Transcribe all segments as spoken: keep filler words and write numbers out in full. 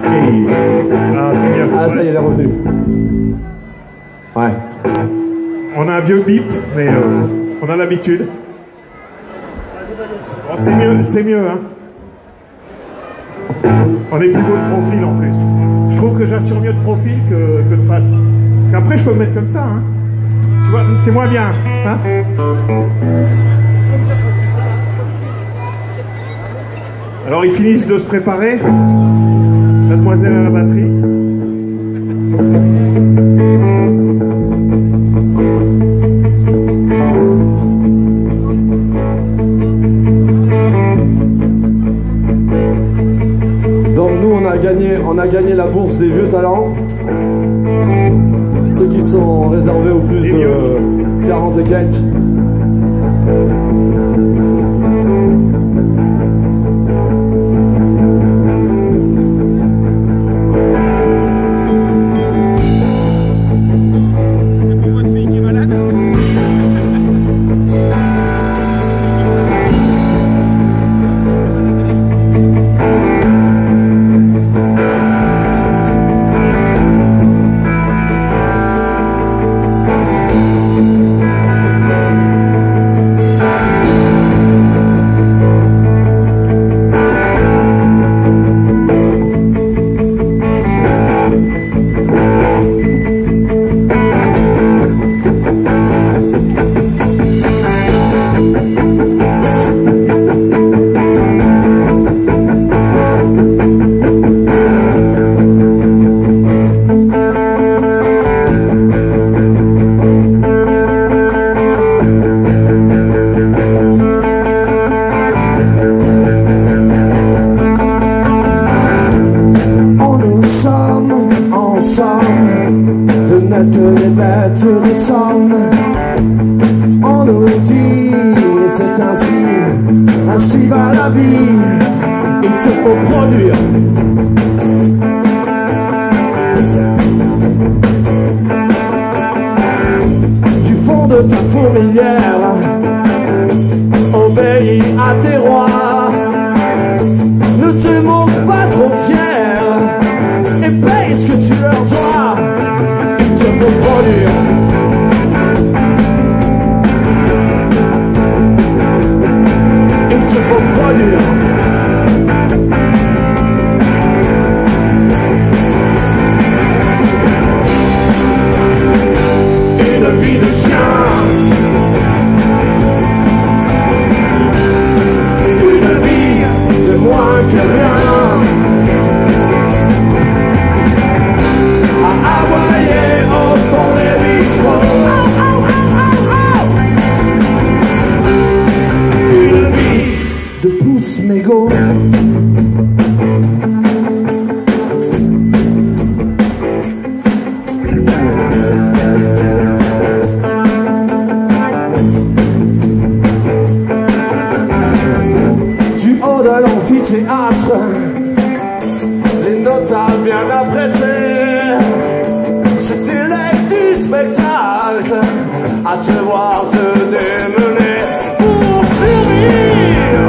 Et... Ah, c'est bien. Ah, ça y est, elle est revenue. Ouais. On a un vieux bip, mais euh, on a l'habitude. Bon, c'est mieux, c'est mieux, hein. On est plus beau de profil en plus. Je trouve que j'assure mieux de profil que, que de face. Après, je peux me mettre comme ça, hein. Tu vois, c'est moins bien, hein. Alors, ils finissent de se préparer. Mademoiselle à la batterie. Donc nous, on a gagné, on a gagné la bourse des vieux talents. Ceux qui sont réservés aux plus de quarante et quelques. On nous dit, c'est ainsi, ainsi va la vie, il te faut produire. Du fond de ta fourmilière, obéis à tes rois, ne te montre pas trop fier, et paye ce que tu leur dois, il te faut produire. Une vie de chien, une vie de moins que rien, à aboyer au fond des bistrots. Une vie de pouce mégot. De l'amphithéâtre, les notes à bien apprêter, c'était l'air du spectacle, à te voir te démener pour survivre.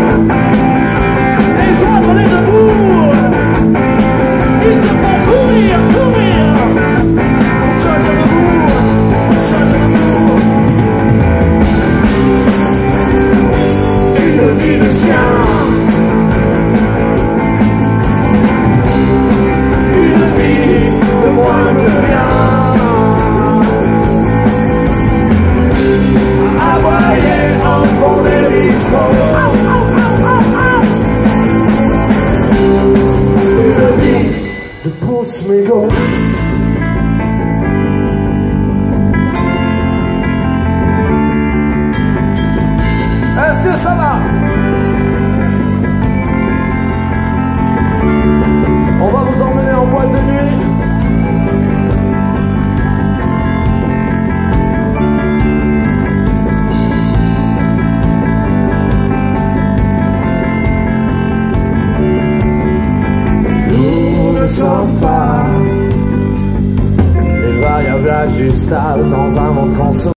Les gens prenaient debout, ils te font courir, courir, on tient debout, on tient debout. Une vie de chien. Une vie de pouce mégot.